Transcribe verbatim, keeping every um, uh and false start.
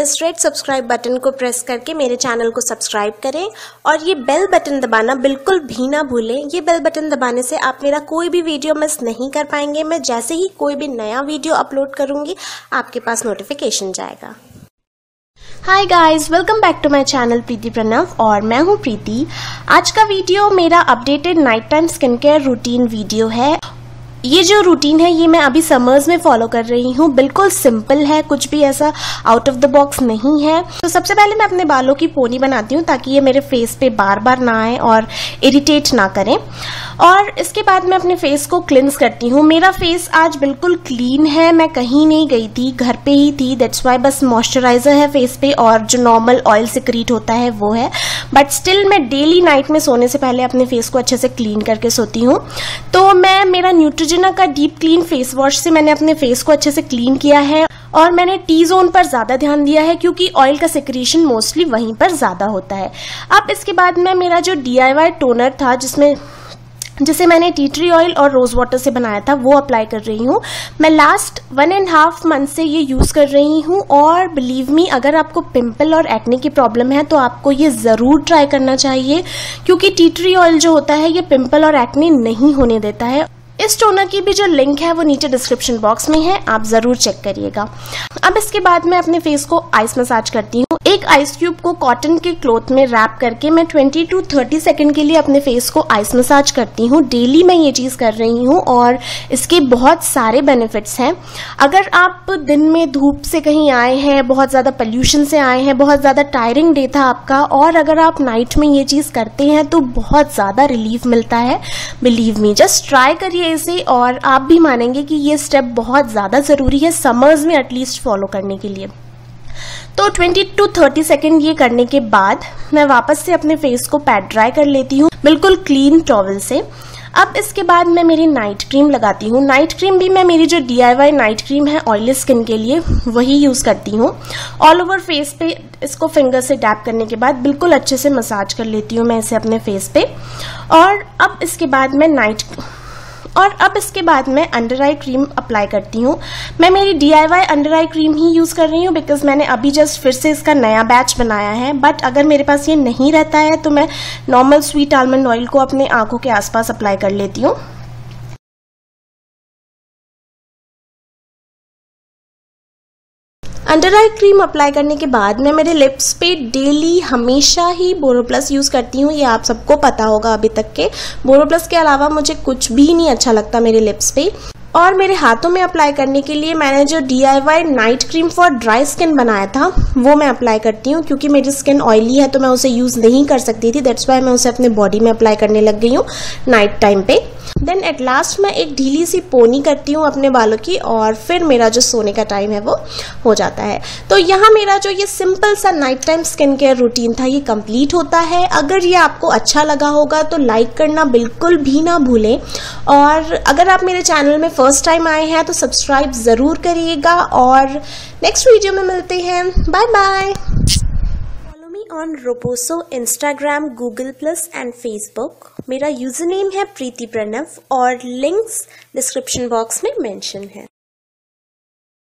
इस red subscribe button को press करके मेरे चैनल को सब्सक्राइब करें और ये बेल बटन दबाना बिल्कुल भी ना भूलें। ये बेल बटन दबाने से आप मेरा कोई भी वीडियो मिस नहीं कर पाएंगे। मैं जैसे ही कोई भी नया वीडियो अपलोड करूंगी आपके पास नोटिफिकेशन जाएगा। Hi guys, welcome back to my channel Preeti Pranav और मैं हूं प्रीति। आज का वीडियो मेरा updated night time skin care routine video है। ये जो रूटीन है ये मैं अभी समर्स में फॉलो कर रही हूँ। बिल्कुल सिंपल है, कुछ भी ऐसा आउट ऑफ द बॉक्स नहीं है। तो सबसे पहले मैं अपने बालों की पोनी बनाती हूँ ताकि ये मेरे फेस पे बार बार ना आए और इरिटेट ना करें। और इसके बाद मैं अपने फेस को क्लिंस करती हूँ। मेरा फेस आज बिल्कुल क्लीन है, मैं कहीं नहीं गई थी, घर पे ही थी। दैट्स वाई बस मॉइस्चराइजर है फेस पे और जो नॉर्मल ऑयल सिक्रीट होता है वो है। बट स्टिल मैं डेली नाइट में सोने से पहले अपने फेस को अच्छे से क्लीन करके सोती हूँ। तो मैं मेरा न्यूट्रोजेना का डीप क्लीन फेस वॉश से मैंने अपने फेस को अच्छे से क्लीन किया है और मैंने टी जोन पर ज्यादा ध्यान दिया है क्योंकि ऑयल का सिक्रीशन मोस्टली वहीं पर ज्यादा होता है। अब इसके बाद में मेरा जो डी आई वाई टोनर था जिसमें जिसे मैंने टी ट्री ऑयल और रोज वाटर से बनाया था वो अप्लाई कर रही हूँ। मैं last one and half month से ये यूज कर रही हूँ और बिलीव मी, अगर आपको पिंपल और एक्ने की प्रॉब्लम है तो आपको ये जरूर ट्राई करना चाहिए क्योंकि टी ट्री ऑयल जो होता है ये पिंपल और एक्ने नहीं होने देता है। इस टोनर की भी जो लिंक है वो नीचे डिस्क्रिप्शन बॉक्स में है, आप जरूर चेक करिएगा। अब इसके बाद मैं अपने फेस को आइस मसाज करती हूँ। एक आइस क्यूब को कॉटन के क्लॉथ में रैप करके मैं ट्वेंटी टू थर्टी सेकंड के लिए अपने फेस को आइस मसाज करती हूँ। डेली मैं ये चीज कर रही हूँ और इसके बहुत सारे बेनिफिट्स हैं। अगर आप दिन में धूप से कहीं आए हैं, बहुत ज्यादा पोल्यूशन से आए हैं, बहुत ज्यादा टायरिंग डे था आपका और अगर आप नाइट में ये चीज करते हैं तो बहुत ज्यादा रिलीफ मिलता है। बिलीव मी, जस्ट ट्राई करिए इसे और आप भी मानेंगे कि ये स्टेप बहुत ज्यादा जरूरी है समर्स में एटलीस्ट फॉलो करने के लिए। तो ट्वेंटी टू थर्टी सेकेंड ये करने के बाद मैं वापस से अपने फेस को पैड ड्राई कर लेती हूँ बिल्कुल क्लीन टॉवल से। अब इसके बाद मैं मेरी नाइट क्रीम लगाती हूँ। नाइट क्रीम भी मैं मेरी जो D I Y night cream है ऑयली स्किन के लिए वही यूज करती हूँ। ऑल ओवर फेस पे इसको फिंगर से डैप करने के बाद बिल्कुल अच्छे से मसाज कर लेती हूँ मैं इसे अपने फेस पे। और अब इसके बाद मैं नाइट और अब इसके बाद मैं अंडर आई क्रीम अप्लाई करती हूँ। मैं मेरी D I Y under eye cream ही यूज कर रही हूँ बिकॉज मैंने अभी जस्ट फिर से इसका नया बैच बनाया है। बट अगर मेरे पास ये नहीं रहता है तो मैं नॉर्मल स्वीट आलमंड ऑयल को अपने आंखों के आसपास अप्लाई कर लेती हूँ। अंडर आई क्रीम अप्लाई करने के बाद मैं मेरे लिप्स पे डेली हमेशा ही बोरोप्लस यूज करती हूँ। ये आप सबको पता होगा अभी तक के। बोरोप्लस के अलावा मुझे कुछ भी नहीं अच्छा लगता मेरे लिप्स पे। और मेरे हाथों में अप्लाई करने के लिए मैंने जो D I Y night cream for dry skin बनाया था वो मैं अप्लाई करती हूँ क्योंकि मेरी स्किन ऑयली है तो मैं उसे यूज नहीं कर सकती थी। दैट्स वाई मैं उसे अपने बॉडी में अप्लाई करने लग गई हूँ नाइट टाइम पे। देन एट लास्ट मैं एक ढीली सी पोनी करती हूँ अपने बालों की और फिर मेरा जो सोने का टाइम है वो हो जाता है। तो यहाँ मेरा जो ये सिंपल सा night time skin care routine था ये कंप्लीट होता है। अगर ये आपको अच्छा लगा होगा तो लाइक करना बिल्कुल भी ना भूलें और अगर आप मेरे चैनल में फर्स्ट टाइम आए हैं तो सब्सक्राइब जरूर करिएगा और नेक्स्ट वीडियो में मिलते हैं। Bye bye. Follow me on Roposo, Instagram, Google plus and Facebook. मेरा यूजर नेम है प्रीति प्रणव और लिंक्स डिस्क्रिप्शन बॉक्स में मेंशन है।